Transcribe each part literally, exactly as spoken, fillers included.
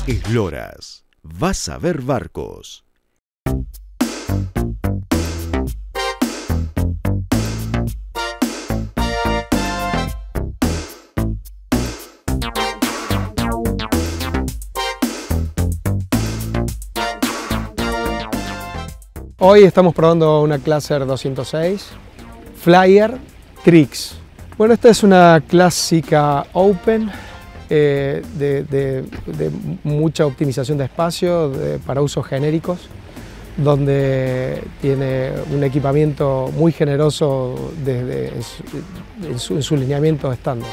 Esloras, vas a ver barcos. Hoy estamos probando una Classer doscientos seis Flyer Trix. Bueno, esta es una clásica Open eh, de, de, de mucha optimización de espacio de, para usos genéricos, donde tiene un equipamiento muy generoso desde en su, en su, en su lineamiento estándar.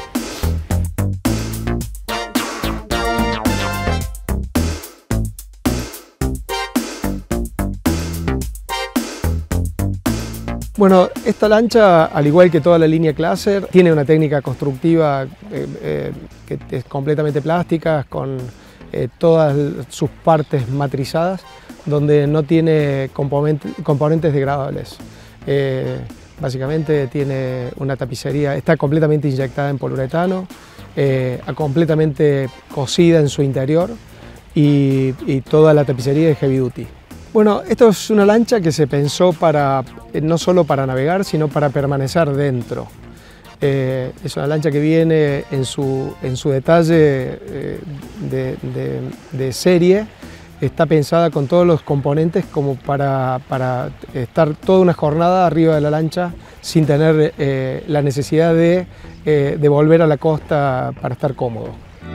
Bueno, esta lancha, al igual que toda la línea Classer, tiene una técnica constructiva eh, eh, que es completamente plástica, con eh, todas sus partes matrizadas, donde no tiene componente, componentes degradables. Eh, básicamente tiene una tapicería, está completamente inyectada en poliuretano, eh, completamente cosida en su interior y, y toda la tapicería es heavy duty. Bueno, esto es una lancha que se pensó para, no solo para navegar, sino para permanecer dentro. Eh, es una lancha que viene en su, en su detalle eh, de, de, de serie, está pensada con todos los componentes como para, para estar toda una jornada arriba de la lancha sin tener eh, la necesidad de, eh, de volver a la costa para estar cómodo.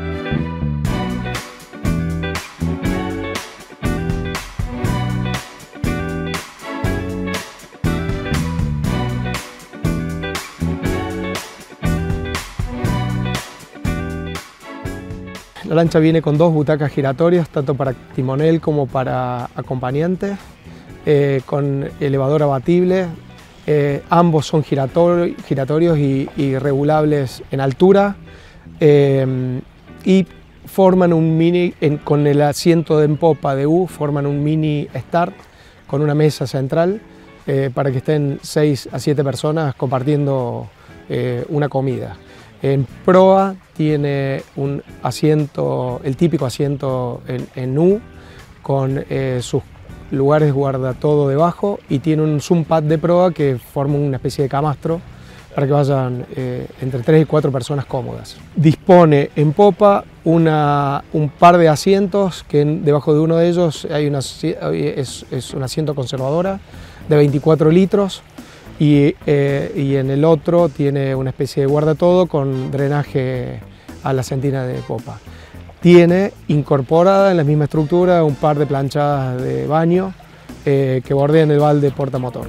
La lancha viene con dos butacas giratorias, tanto para timonel como para acompañante, eh, con elevador abatible. Eh, ambos son girator giratorios y, y regulables en altura eh, y forman un mini, en, con el asiento de en popa de U, forman un mini start con una mesa central eh, para que estén seis a siete personas compartiendo eh, una comida. En proa tiene un asiento, el típico asiento en, en U, con eh, sus lugares guarda todo debajo, y tiene un zoom pad de proa que forma una especie de camastro para que vayan eh, entre tres y cuatro personas cómodas. Dispone en popa una, un par de asientos, que en, debajo de uno de ellos hay una, es, es un asiento conservadora de veinticuatro litros. Y, eh, y en el otro tiene una especie de guardatodo con drenaje a la sentina de popa. Tiene incorporada en la misma estructura un par de planchadas de baño eh, que bordean el balde portamotor.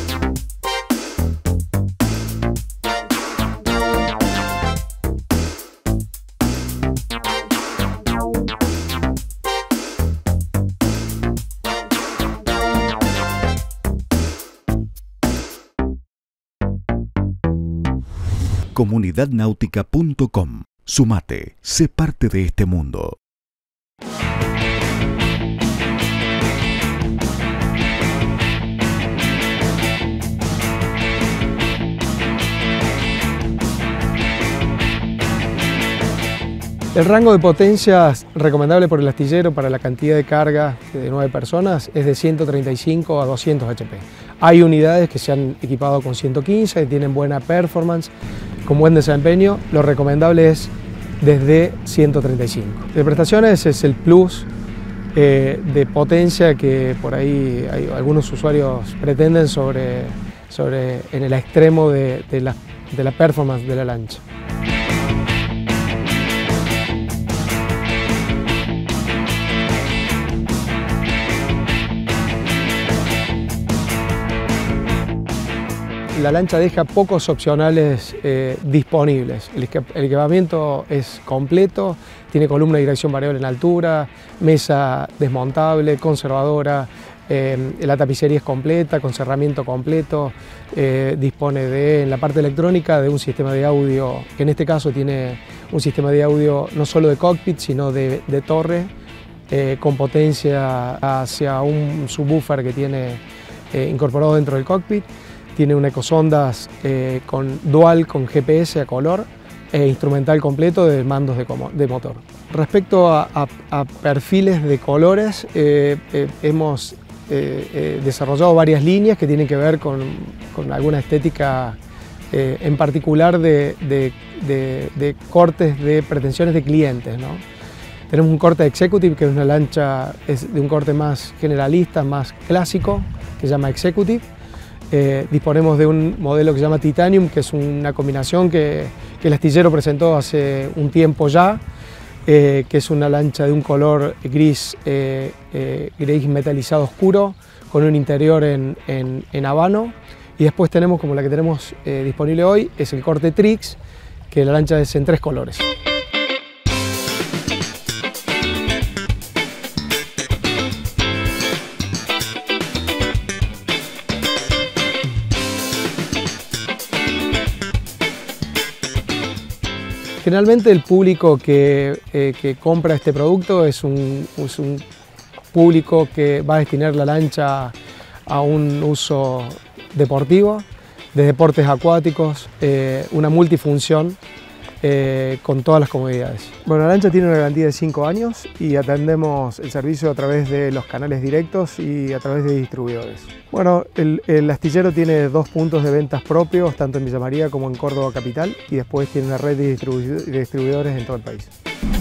comunidad náutica punto com. Sumate, sé parte de este mundo. El rango de potencias recomendable por el astillero para la cantidad de carga de nueve personas es de ciento treinta y cinco a doscientos H P. Hay unidades que se han equipado con ciento quince, que tienen buena performance, con buen desempeño. Lo recomendable es desde ciento treinta y cinco. De prestaciones es el plus eh, de potencia que por ahí hay, algunos usuarios pretenden sobre, sobre, en el extremo de, de, la, de la performance de la lancha. La lancha deja pocos opcionales eh, disponibles. El, el equipamiento es completo, tiene columna de dirección variable en altura, mesa desmontable, conservadora, eh, la tapicería es completa, con cerramiento completo, eh, dispone de, en la parte electrónica, de un sistema de audio, que en este caso tiene un sistema de audio no solo de cockpit, sino de, de torre, eh, con potencia hacia un subwoofer que tiene eh, incorporado dentro del cockpit. Tiene un ecosondas eh, con dual con G P S a color e instrumental completo de mandos de, de motor. Respecto a, a, a perfiles de colores, eh, eh, hemos eh, eh, desarrollado varias líneas que tienen que ver con, con alguna estética eh, en particular de, de, de, de cortes de pretensiones de clientes, ¿no? Tenemos un corte Executive, que es una lancha es de un corte más generalista, más clásico, que se llama Executive. Eh, disponemos de un modelo que se llama Titanium, que es una combinación que, que el astillero presentó hace un tiempo ya, eh, que es una lancha de un color gris, eh, eh, gris metalizado oscuro, con un interior en, en, en habano. Y después tenemos, como la que tenemos eh, disponible hoy, es el corte Trix, que la lancha es en tres colores. Generalmente el público que, eh, que compra este producto es un, es un público que va a destinar la lancha a un uso deportivo, de deportes acuáticos, eh, una multifunción eh, con todas las comodidades. Bueno, la lancha tiene una garantía de cinco años y atendemos el servicio a través de los canales directos y a través de distribuidores. Bueno, el, el astillero tiene dos puntos de ventas propios, tanto en Villa María como en Córdoba capital, y después tiene una red de distribuidores en todo el país.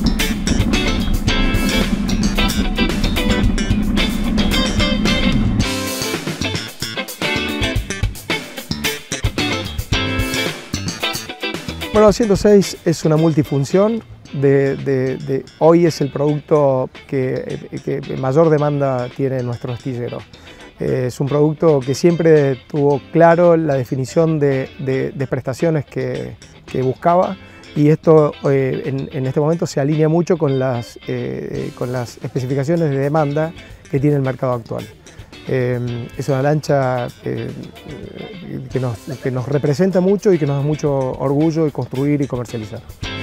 Bueno, ciento seis es una multifunción. De, de, de, hoy es el producto que, que mayor demanda tiene nuestro astillero. Eh, es un producto que siempre tuvo claro la definición de, de, de prestaciones que, que buscaba, y esto eh, en, en este momento se alinea mucho con las, eh, con las especificaciones de demanda que tiene el mercado actual. Eh, es una lancha eh, que, nos, que nos representa mucho y que nos da mucho orgullo de construir y comercializar.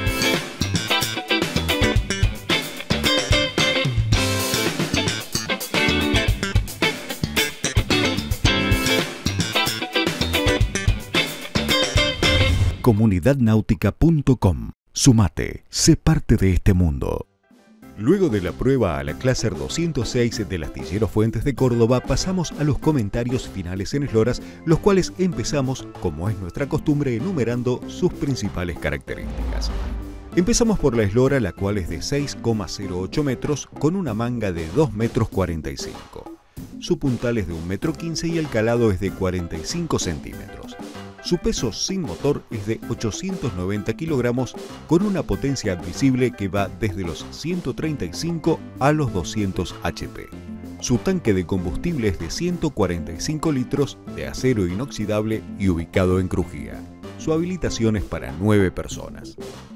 comunidad náutica punto com. Sumate, sé parte de este mundo. Luego de la prueba a la Classer doscientos seis del astillero Fuentes de Córdoba, pasamos a los comentarios finales en esloras, los cuales empezamos, como es nuestra costumbre, enumerando sus principales características. Empezamos por la eslora, la cual es de seis coma cero ocho metros, con una manga de dos metros cuarenta y cinco. Su puntal es de un metro quince y el calado es de cuarenta y cinco centímetros. Su peso sin motor es de ochocientos noventa kilogramos, con una potencia admisible que va desde los ciento treinta y cinco a los doscientos hache pe. Su tanque de combustible es de ciento cuarenta y cinco litros, de acero inoxidable y ubicado en crujía. Su habilitación es para nueve personas.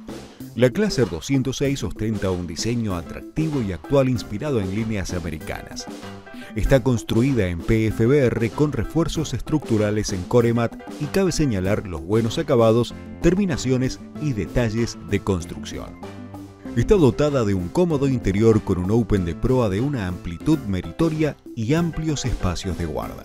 La Classer doscientos seis ostenta un diseño atractivo y actual inspirado en líneas americanas. Está construida en pe efe be erre con refuerzos estructurales en Coremat y cabe señalar los buenos acabados, terminaciones y detalles de construcción. Está dotada de un cómodo interior con un open de proa de una amplitud meritoria y amplios espacios de guarda.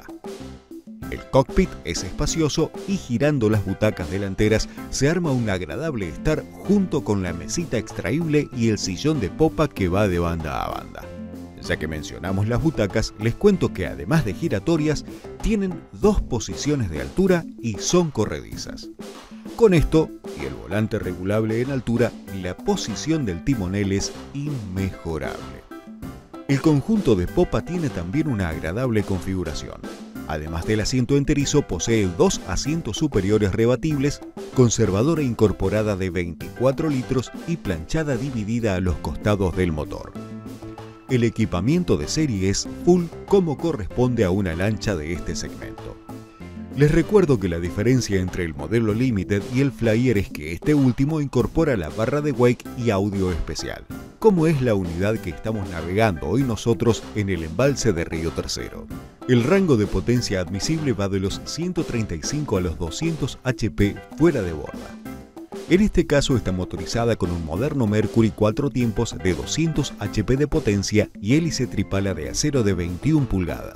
El cockpit es espacioso y girando las butacas delanteras se arma un agradable estar junto con la mesita extraíble y el sillón de popa que va de banda a banda. Ya que mencionamos las butacas, les cuento que además de giratorias, tienen dos posiciones de altura y son corredizas. Con esto, y el volante regulable en altura, la posición del timonel es inmejorable. El conjunto de popa tiene también una agradable configuración. Además del asiento enterizo, posee dos asientos superiores rebatibles, conservadora incorporada de veinticuatro litros y planchada dividida a los costados del motor. El equipamiento de serie es full, como corresponde a una lancha de este segmento. Les recuerdo que la diferencia entre el modelo Limited y el Flyer es que este último incorpora la barra de wake y audio especial, como es la unidad que estamos navegando hoy nosotros en el embalse de Río Tercero. El rango de potencia admisible va de los ciento treinta y cinco a los doscientos hache pe fuera de borda. En este caso está motorizada con un moderno Mercury cuatro tiempos de doscientos hache pe de potencia y hélice tripala de acero de veintiuna pulgadas.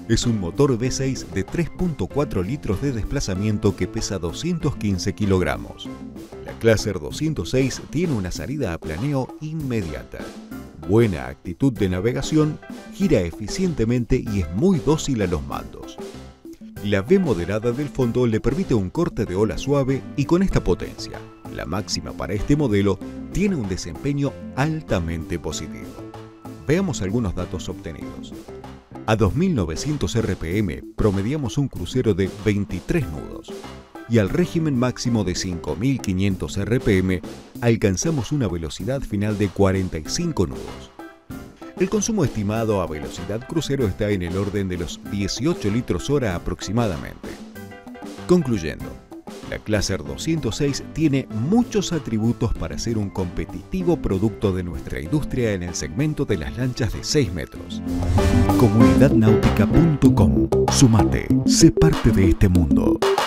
Es un motor V seis de tres punto cuatro litros de desplazamiento que pesa doscientos quince kilogramos. La Classer doscientos seis tiene una salida a planeo inmediata, buena actitud de navegación, gira eficientemente y es muy dócil a los mandos. La V moderada del fondo le permite un corte de ola suave y con esta potencia, la máxima para este modelo, tiene un desempeño altamente positivo. Veamos algunos datos obtenidos. A dos mil novecientos R P M promediamos un crucero de veintitrés nudos y al régimen máximo de cinco mil quinientos R P M alcanzamos una velocidad final de cuarenta y cinco nudos. El consumo estimado a velocidad crucero está en el orden de los dieciocho litros hora aproximadamente. Concluyendo, la Classer doscientos seis tiene muchos atributos para ser un competitivo producto de nuestra industria en el segmento de las lanchas de seis metros. comunidad náutica punto com. Sumate, sé parte de este mundo.